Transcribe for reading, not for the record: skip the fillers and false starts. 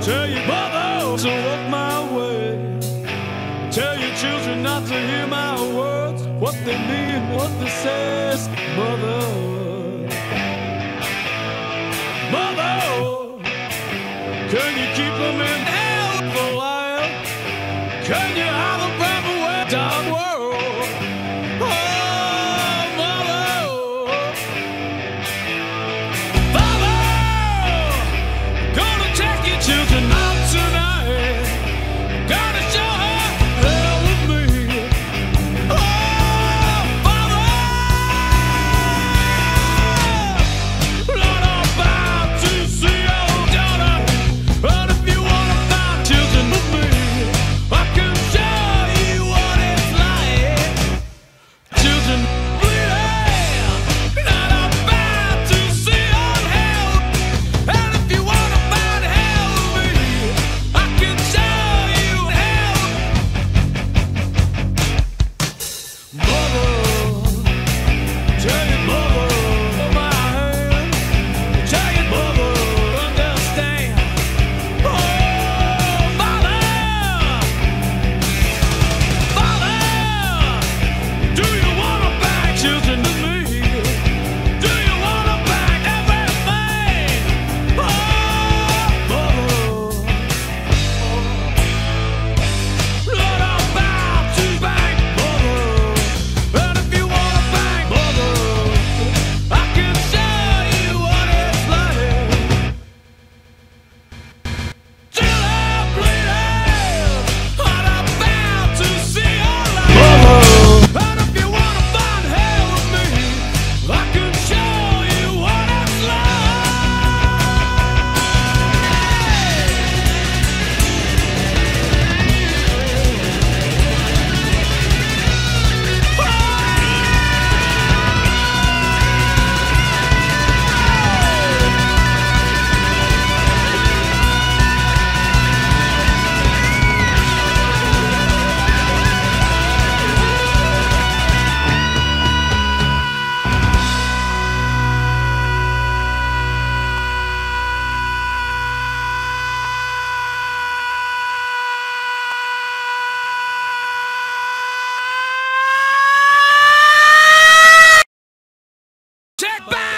Tell your mother to walk my way. Tell your children not to hear my words, what they mean, what they say. Mother, mother, can you keep them in hell for a while? Can you have a proper way, dark world? Oh, mother, father, gonna take your children out tonight. Gonna show her hell with me. Oh, father, Lord, I'm about to see your daughter. But if you wanna find children with me, I can show you what it's like. Children bleeding, not about to see on hell. And if you wanna find hell with me, I can show you hell. Mother, tell your mother, hold my hand. Tell your mother, understand. Oh, father, father, do you wanna back children to me? Do you wanna back everything? Oh, mother, Lord, I'm about to back mother. And if you wanna back mother, I can show you what it's like. Children bleeding, I'm about to see your life. And if you wanna find hell with me, I can show you what it's Check back!